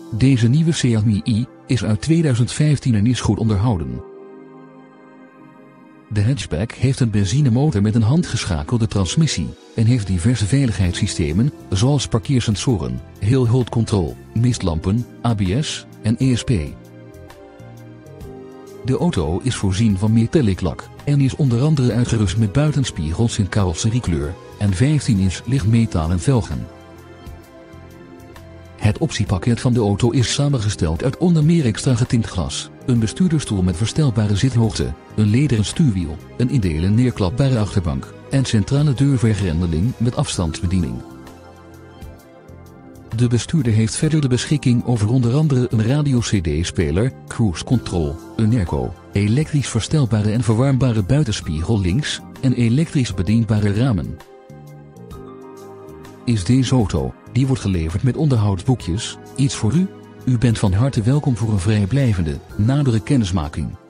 Deze nieuwe Seat Mii is uit 2015 en is goed onderhouden. De hatchback heeft een benzinemotor met een handgeschakelde transmissie en heeft diverse veiligheidssystemen, zoals parkeersensoren, hill hold control, mistlampen, ABS en ESP. De auto is voorzien van metallic lak en is onder andere uitgerust met buitenspiegels in carrosseriekleur en 15-inch lichtmetalen velgen. Het optiepakket van de auto is samengesteld uit onder meer extra getint glas, een bestuurdersstoel met verstelbare zithoogte, een lederen stuurwiel, een in delen neerklapbare achterbank en centrale deurvergrendeling met afstandsbediening. De bestuurder heeft verder de beschikking over onder andere een radio-cd-speler, cruise control, een airco, elektrisch verstelbare en verwarmbare buitenspiegel links en elektrisch bedienbare ramen. Is deze auto, die wordt geleverd met onderhoudsboekjes, iets voor u? U bent van harte welkom voor een vrijblijvende, nadere kennismaking.